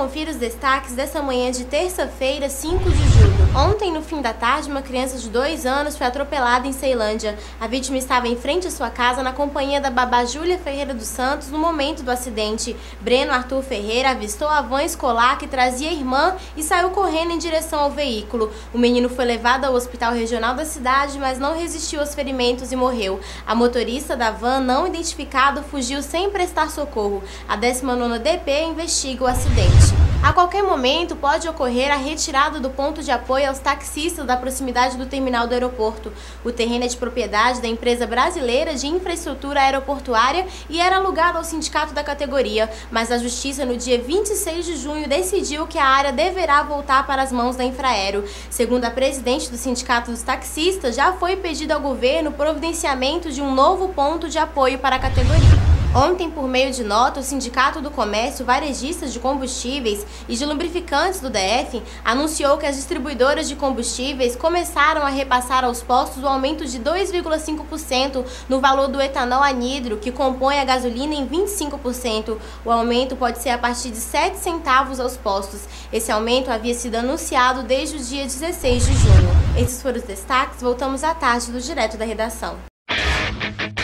confira os destaques dessa manhã de terça-feira, 5 de julho. Ontem, no fim da tarde, uma criança de 2 anos foi atropelada em Ceilândia. A vítima estava em frente à sua casa na companhia da babá Júlia Ferreira dos Santos no momento do acidente. Breno Arthur Ferreira avistou a van escolar que trazia a irmã e saiu correndo em direção ao veículo. O menino foi levado ao hospital regional da cidade, mas não resistiu aos ferimentos e morreu. A motorista da van, não identificado, fugiu sem prestar socorro. A 19ª DP investiga o acidente. A qualquer momento pode ocorrer a retirada do ponto de apoio aos taxistas da proximidade do terminal do aeroporto. O terreno é de propriedade da empresa brasileira de infraestrutura aeroportuária e era alugado ao sindicato da categoria, mas a Justiça no dia 26 de junho decidiu que a área deverá voltar para as mãos da Infraero. Segundo a presidente do Sindicato dos Taxistas, já foi pedido ao governo o providenciamento de um novo ponto de apoio para a categoria. Ontem, por meio de nota, o Sindicato do Comércio, Varejistas de Combustíveis e de Lubrificantes do DF anunciou que as distribuidoras de combustíveis começaram a repassar aos postos o aumento de 2,5% no valor do etanol anidro, que compõe a gasolina, em 25%. O aumento pode ser a partir de 7 centavos aos postos. Esse aumento havia sido anunciado desde o dia 16 de junho. Esses foram os destaques. Voltamos à tarde do Direto da Redação.